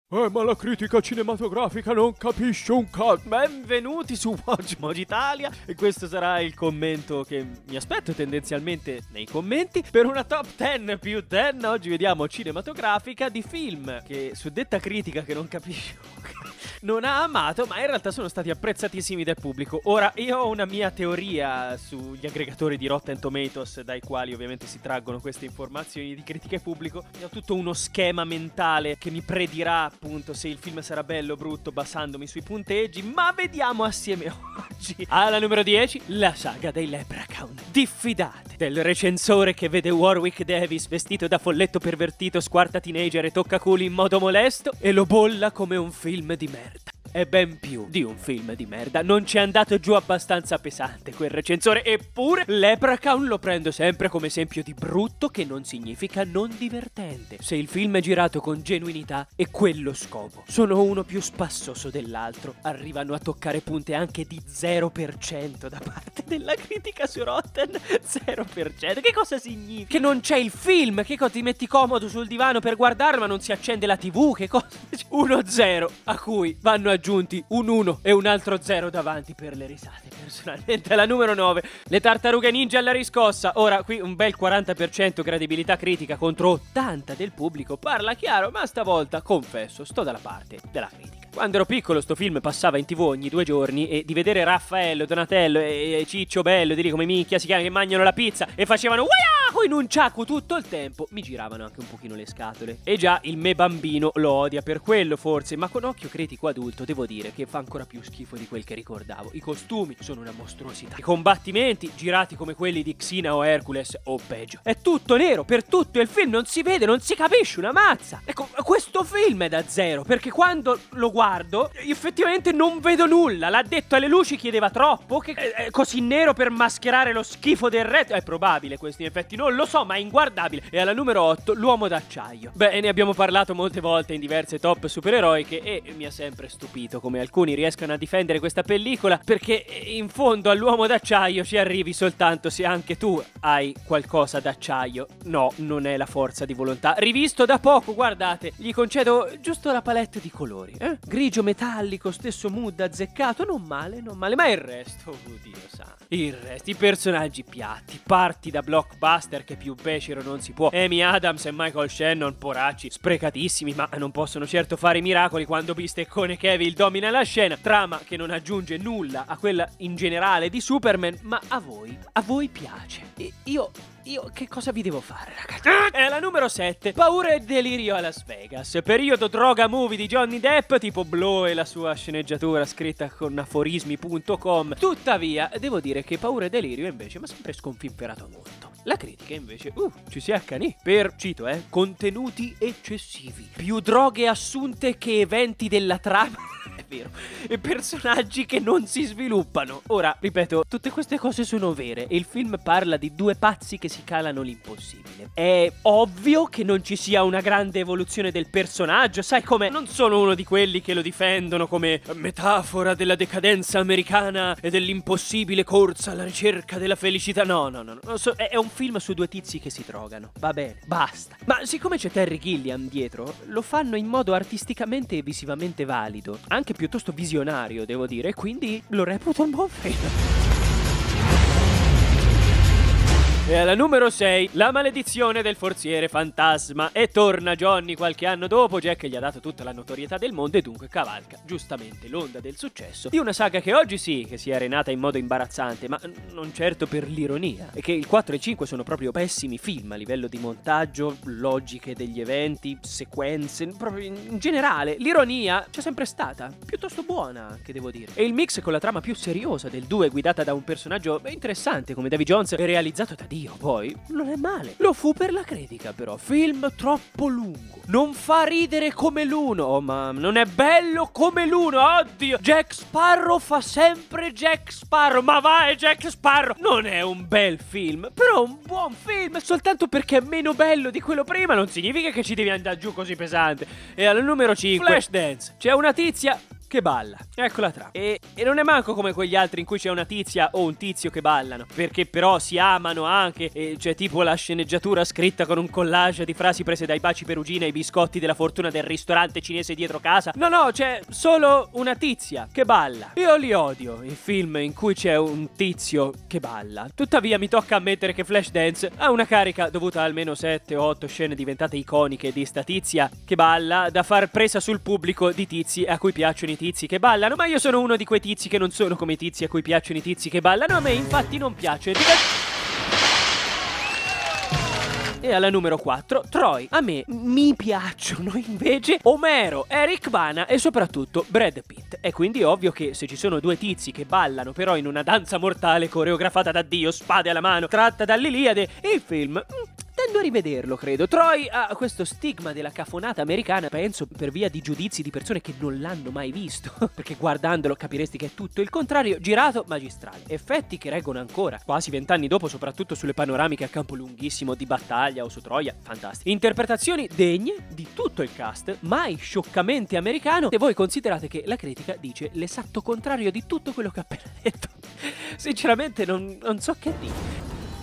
Ma la critica cinematografica non capisce un cazzo. Benvenuti su Watchmojo Italia. E questo sarà il commento che mi aspetto tendenzialmente nei commenti per una top 10 più 10. Oggi vediamo cinematografica di film che su detta critica che non capisce non ha amato, ma in realtà sono stati apprezzatissimi dal pubblico. Ora, io ho una mia teoria sugli aggregatori di Rotten Tomatoes, dai quali ovviamente si traggono queste informazioni di critica e pubblico. Ho tutto uno schema mentale che mi predirà appunto se il film sarà bello o brutto basandomi sui punteggi, ma vediamo assieme oggi. Alla numero 10, la saga dei Leprechaun. Diffidate del recensore che vede Warwick Davis vestito da folletto pervertito, squarta teenager e tocca culi in modo molesto e lo bolla come un film di merda. È ben più di un film di merda. Non ci è andato giù abbastanza pesante quel recensore. Eppure Leprechaun lo prendo sempre come esempio di brutto, che non significa non divertente. Se il film è girato con genuinità è quello scopo. Sono uno più spassoso dell'altro. Arrivano a toccare punte anche di 0% da parte della critica su Rotten. 0%. Che cosa significa? Che non c'è il film? Che cosa, ti metti comodo sul divano per guardarlo ma non si accende la TV? Che cosa? 1-0 a cui vanno aggiunti un 1 e un altro 0 davanti per le risate. Personalmente alla numero 9, le tartarughe ninja alla riscossa. Ora qui un bel 40% credibilità critica contro 80 del pubblico. Parla chiaro, ma stavolta confesso sto dalla parte della critica. Quando ero piccolo sto film passava in TV ogni 2 giorni e di vedere Raffaello, Donatello e Ciccio Bello, di lì come minchia si chiama, che mangiano la pizza e facevano Waiahu in un ciacu tutto il tempo, mi giravano anche un pochino le scatole. E già il me bambino lo odia per quello forse, ma con occhio critico adulto devo dire che fa ancora più schifo di quel che ricordavo. I costumi sono una mostruosità, i combattimenti girati come quelli di Xena o Hercules o peggio. È tutto nero per tutto e il film non si vede, non si capisce una mazza. Ecco, questo film è da 0 perché quando lo guardo effettivamente non vedo nulla. L'ha detto alle luci, chiedeva troppo, che è così nero per mascherare lo schifo del retro. È probabile questo, in effetti non lo so, ma è inguardabile. E alla numero 8, l'uomo d'acciaio. Beh, ne abbiamo parlato molte volte in diverse top supereroiche e mi ha sempre stupito come alcuni riescano a difendere questa pellicola, perché in fondo all'uomo d'acciaio ci arrivi soltanto se anche tu hai qualcosa d'acciaio. No, non è la forza di volontà. Rivisto da poco, guardate, gli concedo giusto la palette di colori, grigio metallico, stesso mood azzeccato, non male, ma il resto, oddio santo. Il resto, i personaggi piatti, parti da blockbuster che più becero non si può. Amy Adams e Michael Shannon, poracci, sprecatissimi, ma non possono certo fare miracoli quando Bisteccone Cavill domina la scena. Trama che non aggiunge nulla a quella in generale di Superman, ma a voi piace. E io che cosa vi devo fare, ragazzi? È la numero 7, Paura e delirio a Las Vegas. Periodo droga movie di Johnny Depp, tipo Blow e la sua sceneggiatura scritta con aforismi.com. Tuttavia, devo dire che Paura e delirio invece mi ha sempre sconfinferato molto. La critica invece, ci si accanì per, cito, contenuti eccessivi, più droghe assunte che eventi della trama. È vero. E personaggi che non si sviluppano. Ora, ripeto, tutte queste cose sono vere e il film parla di due pazzi che si calano l'impossibile. È ovvio che non ci sia una grande evoluzione del personaggio, sai come? Non sono uno di quelli che lo difendono come metafora della decadenza americana e dell'impossibile corsa alla ricerca della felicità. No. È un film su due tizi che si drogano. Va bene, basta. Ma siccome c'è Terry Gilliam dietro, lo fanno in modo artisticamente e visivamente valido, anche piuttosto visionario, devo dire, quindi lo reputo un buon film. E alla numero 6, la maledizione del forziere fantasma. E torna Johnny qualche anno dopo, Jack gli ha dato tutta la notorietà del mondo e dunque cavalca, giustamente, l'onda del successo di una saga che oggi sì, che si è arenata in modo imbarazzante, ma non certo per l'ironia. E che il 4 e il 5 sono proprio pessimi film a livello di montaggio, logiche degli eventi, sequenze, proprio in generale. L'ironia c'è sempre stata, piuttosto buona anche, devo dire. E il mix con la trama più seriosa del 2, guidata da un personaggio interessante come Davy Jones e realizzato da Dio, poi non è male. Lo fu per la critica però. Film troppo lungo, non fa ridere come l'1. Oh mamma, non è bello come l'1. Oddio, Jack Sparrow fa sempre Jack Sparrow. Ma vai, Jack Sparrow. Non è un bel film, però un buon film. Soltanto perché è meno bello di quello prima non significa che ci devi andare giù così pesante. E al numero 5, Flashdance. C'è una tizia che balla. Eccola trama. E non è manco come quegli altri in cui c'è una tizia o un tizio che ballano, perché però si amano anche, e c'è tipo la sceneggiatura scritta con un collage di frasi prese dai baci Perugina e i biscotti della fortuna del ristorante cinese dietro casa. No, c'è solo una tizia che balla. Io li odio i film in cui c'è un tizio che balla. Tuttavia mi tocca ammettere che Flashdance ha una carica dovuta a almeno 7 o 8 scene diventate iconiche di sta tizia che balla, da far presa sul pubblico di tizi a cui piacciono i tizi che ballano. Ma io sono uno di quei tizi che non sono come i tizi a cui piacciono i tizi che ballano. A me infatti non piace. E alla numero 4, Troy. A me mi piacciono invece Omero, Eric Bana e soprattutto Brad Pitt. È quindi ovvio che se ci sono due tizi che ballano però in una danza mortale coreografata da Dio, spade alla mano, tratta dall'Iliade, il film tendo a rivederlo, credo. Troy ha questo stigma della cafonata americana, penso per via di giudizi di persone che non l'hanno mai visto, perché guardandolo capiresti che è tutto il contrario. Girato magistrale, effetti che reggono ancora quasi 20 anni dopo, soprattutto sulle panoramiche a campo lunghissimo di battaglia o su Troia, fantastiche. Interpretazioni degne di tutto il cast, mai scioccamente americano, e voi considerate che la critica dice l'esatto contrario di tutto quello che ho appena detto. Sinceramente non so che dire.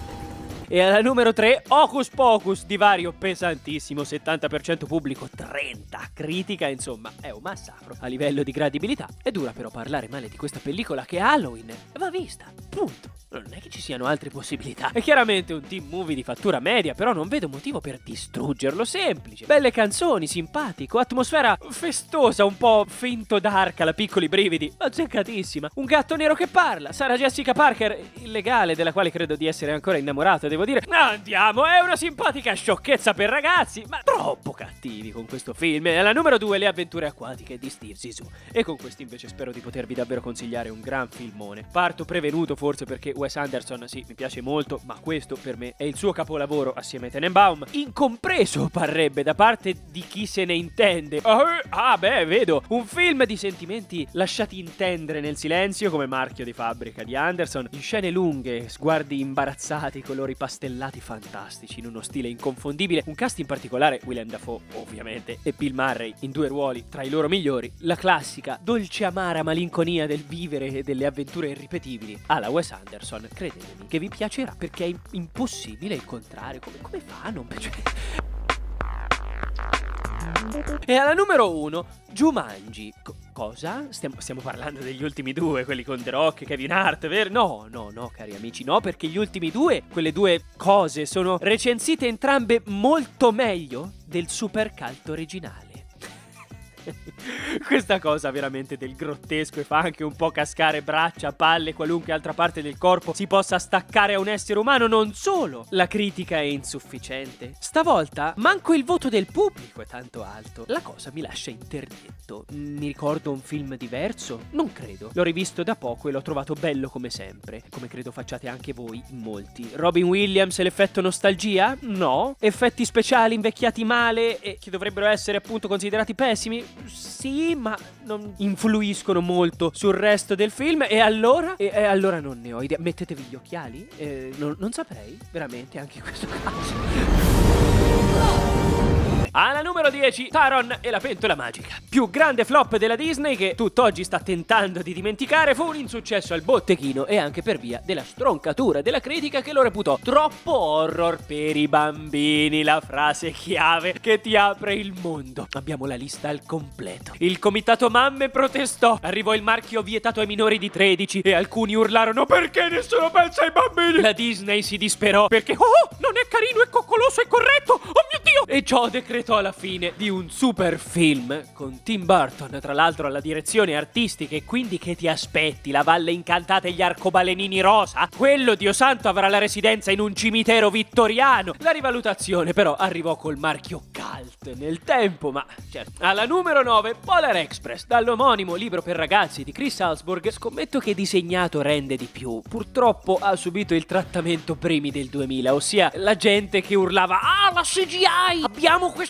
E alla numero 3, Hocus Pocus, divario pesantissimo, 70% pubblico, 30 critica, insomma è un massacro a livello di gradibilità. È dura però parlare male di questa pellicola che Halloween va vista, punto. Non è che ci siano altre possibilità. È chiaramente un teen movie di fattura media, però non vedo motivo per distruggerlo. Semplice, belle canzoni, simpatico, atmosfera festosa, un po' finto dark alla piccoli brividi, azzeccatissima. Un gatto nero che parla, Sarah Jessica Parker, illegale, della quale credo di essere ancora innamorato, devo dire. Andiamo, è una simpatica sciocchezza per ragazzi, ma troppo cattivi con questo film. E alla numero 2, Le avventure acquatiche di Steve Zissou. E con questo invece spero di potervi davvero consigliare un gran filmone. Parto prevenuto forse perché Wes Anderson sì, mi piace molto, ma questo per me è il suo capolavoro assieme a Tenenbaum, incompreso parrebbe da parte di chi se ne intende. Vedo un film di sentimenti lasciati intendere nel silenzio come marchio di fabbrica di Anderson, in scene lunghe, sguardi imbarazzati, colori pastellati fantastici in uno stile inconfondibile, un cast in particolare Willem Dafoe ovviamente e Bill Murray in due ruoli tra i loro migliori, la classica dolce amara malinconia del vivere e delle avventure irripetibili alla Wes Anderson. Credetemi che vi piacerà, perché è impossibile il contrario. Come fa a non piacere? E alla numero 1, Jumanji. Cosa? Stiamo parlando degli ultimi due, quelli con The Rock e Kevin Hart, vero? No, cari amici, no, perché gli ultimi due, quelle due cose, sono recensite entrambe molto meglio del supercult originale. Questa cosa veramente del grottesco e fa anche un po' cascare braccia, palle, qualunque altra parte del corpo si possa staccare a un essere umano. Non solo la critica è insufficiente, stavolta manco il voto del pubblico è tanto alto. La cosa mi lascia interdetto. Mi ricordo un film diverso? Non credo. L'ho rivisto da poco e l'ho trovato bello come sempre, come credo facciate anche voi in molti. Robin Williams e l'effetto nostalgia? No. Effetti speciali invecchiati male e che dovrebbero essere appunto considerati pessimi? Sì, ma non influiscono molto sul resto del film. E allora? E allora non ne ho idea. Mettetevi gli occhiali? Non saprei, veramente, anche in questo caso. Alla numero 10, Taron e la pentola magica. Più grande flop della Disney che tutt'oggi sta tentando di dimenticare, fu un insuccesso al botteghino e anche per via della stroncatura della critica che lo reputò troppo horror per i bambini. La frase chiave che ti apre il mondo. Abbiamo la lista al completo. Il comitato mamme protestò, arrivò il marchio vietato ai minori di 13 e alcuni urlarono: perché nessuno pensa ai bambini? La Disney si disperò perché non è carino, è coccoloso e corretto, oh mio Dio! E ciò decretò alla fine di un super film con Tim Burton, tra l'altro alla direzione artistica. E quindi che ti aspetti? La Valle Incantata e gli arcobalenini rosa? Quello, Dio santo, avrà la residenza in un cimitero vittoriano. La rivalutazione però arrivò col marchio cult nel tempo, ma certo. Alla numero 9, Polar Express, dall'omonimo libro per ragazzi di Chris Salzburg. Scommetto che disegnato rende di più. Purtroppo ha subito il trattamento primi del 2000, ossia la gente che urlava: ah, la CGI! Abbiamo questo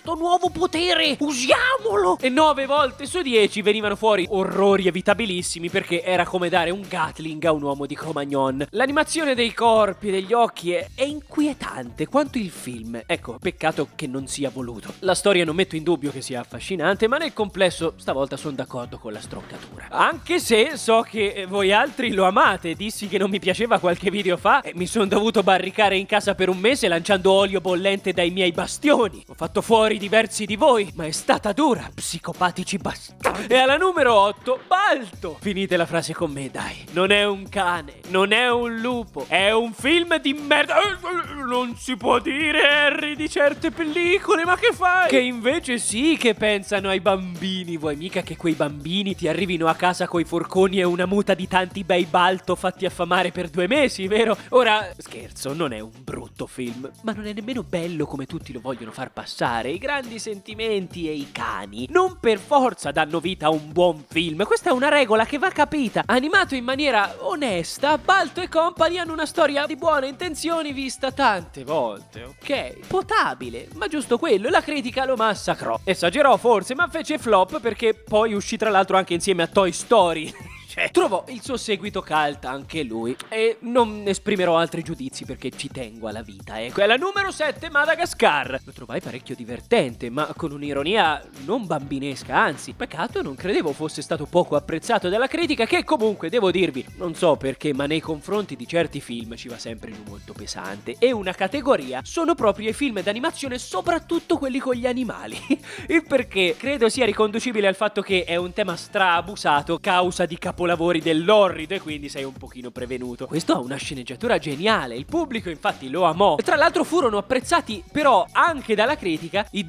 questo nuovo potere, usiamolo! E 9 volte su 10 venivano fuori orrori evitabilissimi, perché era come dare un Gatling a un uomo di Cro-Magnon. L'animazione dei corpi e degli occhi è inquietante quanto il film. Ecco, peccato che non sia voluto. La storia non metto in dubbio che sia affascinante, ma nel complesso stavolta sono d'accordo con la stroncatura. Anche se so che voi altri lo amate. Dissi che non mi piaceva qualche video fa e mi sono dovuto barricare in casa per un mese lanciando olio bollente dai miei bastioni. Ho fatto fuori diversi di voi, ma è stata dura, psicopatici bastardi. E alla numero 8, Balto. Finite la frase con me, dai. Non è un cane, non è un lupo, è un film di merda. Non si può dire, Harry, di certe pellicole, ma che fai? Che invece sì che pensano ai bambini. Vuoi mica che quei bambini ti arrivino a casa coi forconi e una muta di tanti bei Balto fatti affamare per 2 mesi, vero? Ora, scherzo, non è un brutto film, ma non è nemmeno bello come tutti lo vogliono far passare. I grandi sentimenti e i cani non per forza danno vita a un buon film. Questa è una regola che va capita. Animato in maniera onesta, Balto e Company hanno una storia di buone intenzioni vista tante volte, ok? Potabile, ma giusto quello. La critica lo massacrò. Esagerò forse, ma fece flop perché poi uscì tra l'altro anche insieme a Toy Story. Trovò il suo seguito cult anche lui. E non esprimerò altri giudizi perché ci tengo alla vita. Ecco, è la numero 7, Madagascar. Lo trovai parecchio divertente, ma con un'ironia non bambinesca, anzi. Peccato, non credevo fosse stato poco apprezzato dalla critica, che comunque, devo dirvi, non so perché, ma nei confronti di certi film ci va sempre giù molto pesante. E una categoria sono proprio i film d'animazione, soprattutto quelli con gli animali. Il perché credo sia riconducibile al fatto che è un tema stra-abusato causa di capolavori dell'orrido, e quindi sei un pochino prevenuto. Questo ha una sceneggiatura geniale, il pubblico infatti lo amò. Tra l'altro furono apprezzati però anche dalla critica i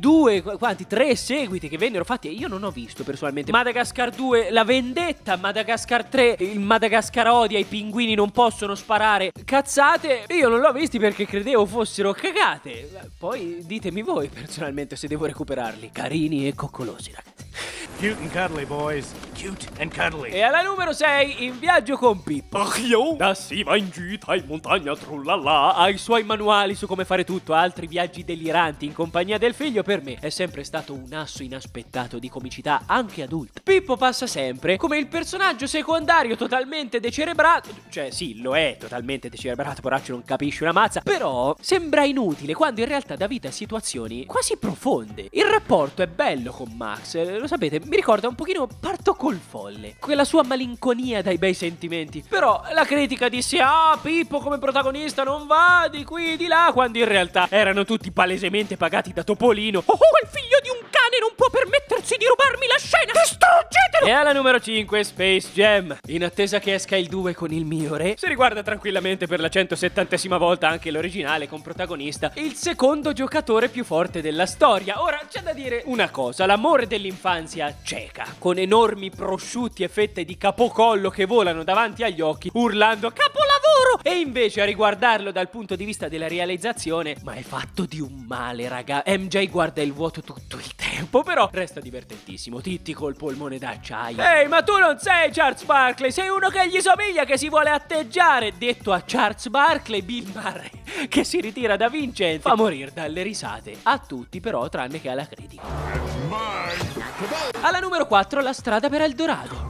3 seguiti che vennero fatti, e io non ho visto personalmente. Madagascar 2, La vendetta, Madagascar 3, il Madagascar odia, i pinguini non possono sparare. Cazzate, io non l'ho visti perché credevo fossero cagate. Poi ditemi voi personalmente se devo recuperarli. Carini e coccolosi, ragazzi. Cute and cuddly, boys. Cute and cuddly. E alla numero 6, In viaggio con Pippo. Da si va in gita in montagna trullala. Ha i suoi manuali su come fare tutto, altri viaggi deliranti in compagnia del figlio. Per me è sempre stato un asso inaspettato di comicità anche adulta. Pippo passa sempre come il personaggio secondario totalmente decerebrato. Cioè sì, lo è totalmente decerebrato, poraccio, non capisce una mazza. Però sembra inutile quando in realtà dà vita a situazioni quasi profonde. Il rapporto è bello con Max, lo sapete, mi ricorda un pochino Parto col folle, quella sua malinconia dai bei sentimenti. Però la critica disse: ah, Pippo come protagonista non va di qui di là, quando in realtà erano tutti palesemente pagati da Topolino. Oh, il figlio di un cane non può permettersi di rubarmi la scena, distruggetelo! E alla numero 5, Space Jam. In attesa che esca il 2 con il mio re, si riguarda tranquillamente per la 170esima volta anche l'originale con protagonista il secondo giocatore più forte della storia. Ora c'è da dire una cosa: l'amore dell'infanzia cieca, con enormi prosciutti e fette di capocollo che volano davanti agli occhi urlando capolavoro, e invece a riguardarlo dal punto di vista della realizzazione, ma è fatto di un male, raga. MJ guarda il vuoto tutto il tempo, però resta divertentissimo. Titti col polmone d'acciaio. Ehi, ma tu non sei Charles Barkley, sei uno che gli somiglia, che si vuole atteggiare. Detto a Charles Barkley, Bill Murray, che si ritira da vincente, fa morire dalle risate a tutti, però tranne che alla critica. Alla numero 4, La strada per Eldorado.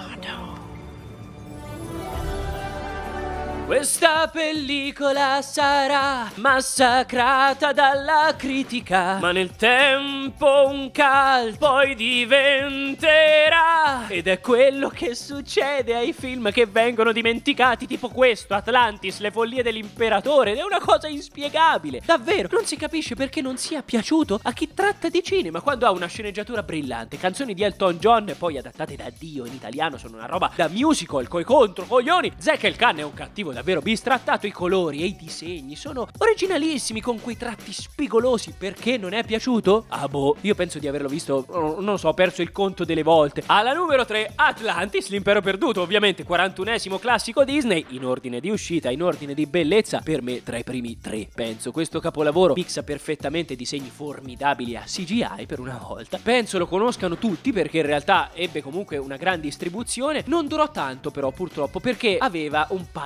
Questa pellicola sarà massacrata dalla critica, ma nel tempo un cult poi diventerà. Ed è quello che succede ai film che vengono dimenticati, tipo questo, Atlantis, Le follie dell'imperatore. Ed è una cosa inspiegabile. Davvero, non si capisce perché non sia piaciuto a chi tratta di cinema, quando ha una sceneggiatura brillante, canzoni di Elton John poi adattate da Dio in italiano sono una roba da musical coi controcoglioni. Zack el Khan è un cattivo davvero bistrattato, i colori e i disegni sono originalissimi con quei tratti spigolosi. Perché non è piaciuto? Ah boh, io penso di averlo visto, non so, ho perso il conto delle volte. Alla numero 3, Atlantis, l'impero perduto, ovviamente 41esimo classico Disney, in ordine di uscita, in ordine di bellezza, per me tra i primi 3, penso. Questo capolavoro mixa perfettamente disegni formidabili a CGI per una volta. Penso lo conoscano tutti perché in realtà ebbe comunque una gran distribuzione. Non durò tanto però purtroppo perché aveva un paio di problemi.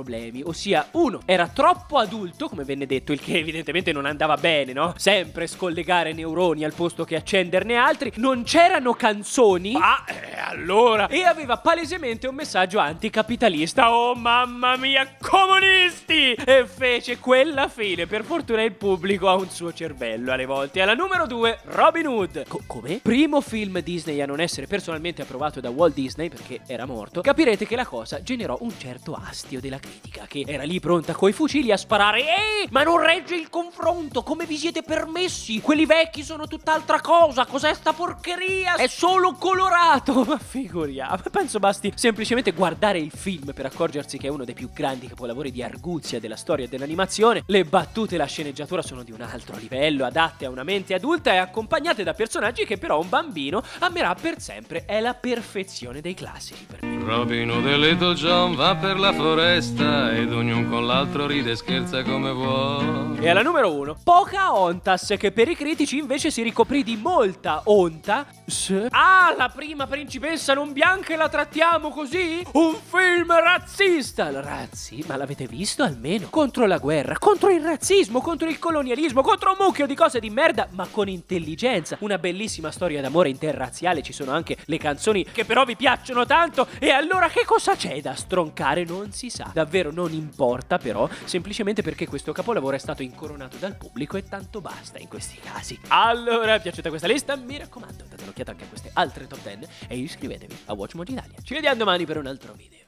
problemi, ossia uno, era troppo adulto, come venne detto, il che evidentemente non andava bene, no? Sempre scollegare neuroni al posto che accenderne altri, non c'erano canzoni, allora, e aveva palesemente un messaggio anticapitalista. Oh mamma mia, comunisti! E fece quella fine. Per fortuna il pubblico ha un suo cervello alle volte. Alla numero 2, Robin Hood. Come? Primo film Disney a non essere personalmente approvato da Walt Disney perché era morto. Capirete che la cosa generò un certo astio della critica, che era lì pronta coi fucili a sparare. Ehi, ma non regge il confronto, come vi siete permessi? Quelli vecchi sono tutt'altra cosa, cos'è sta porcheria? È solo colorato. Ma figuriamo, penso basti semplicemente guardare il film per accorgersi che è uno dei più grandi capolavori di arguzia della storia dell'animazione. Le battute e la sceneggiatura sono di un altro livello, adatte a una mente adulta e accompagnate da personaggi che però un bambino amerà per sempre. È la perfezione dei classici per me. Robin Hood e Little John va per la foresta ed ognuno con l'altro ride e scherza come vuole. E alla numero 1, Pocahontas, che per i critici invece si ricoprì di molta onta. La prima principessa non bianca e la trattiamo così? Un film razzista! Razzi? Ma l'avete visto almeno? Contro la guerra, contro il razzismo, contro il colonialismo, contro un mucchio di cose di merda, ma con intelligenza. Una bellissima storia d'amore interrazziale, ci sono anche le canzoni che però vi piacciono tanto. E allora che cosa c'è da stroncare? Non si sa. Davvero non importa però, semplicemente perché questo capolavoro è stato incoronato dal pubblico e tanto basta in questi casi. Allora, piaciuta questa lista? Mi raccomando, date un'occhiata anche a queste altre top 10 e iscrivetevi a Watch Mojo Italia. Ci vediamo domani per un altro video.